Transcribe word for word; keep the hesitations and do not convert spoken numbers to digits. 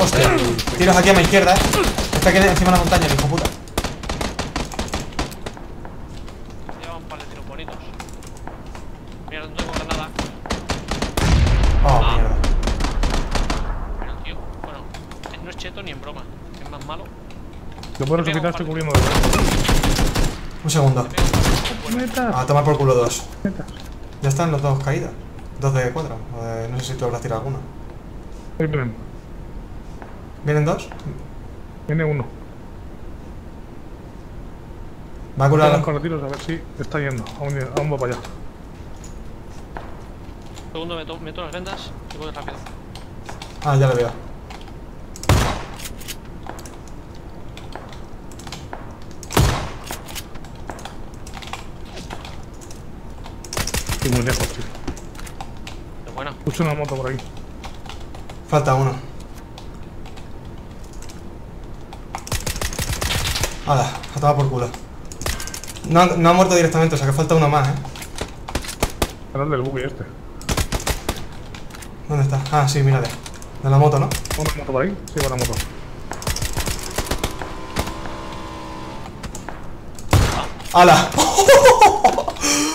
Hostia. Tiros aquí a mi izquierda, eh. Está aquí encima de la montaña, el hijo puta. Lleva un par de tiros bonitos. Mira, no tengo granada. Oh, Ah. mierda. Pero tío, bueno, no es cheto ni en broma. Es más malo. Yo por Te pega hospital un estoy par de- cubriendo de Un segundo. te pega un par de- bueno, Metas, A tomar por culo dos. metas. Ya están los dos caídos. Dos de cuatro. O de- no sé si tú habrás tirado alguno. Ahí vienen. ¿Vienen dos? Viene uno. Va a curar. Vamos con retiros a ver si está yendo. Aún, aún va para allá. segundo, meto, meto las vendas y voy rápido. Ah, ya lo veo. Estoy muy lejos, tío. Qué buena. Puse una moto por ahí. Falta uno. Hala, a tomar por culo. No, ha- no ha muerto directamente, o sea que falta uno más, eh. Atrás del buggy este. ¿Dónde está? Ah, sí, mírale. De la moto, ¿no? ¿Una moto por ahí? Sí, va la moto. ¡Hala!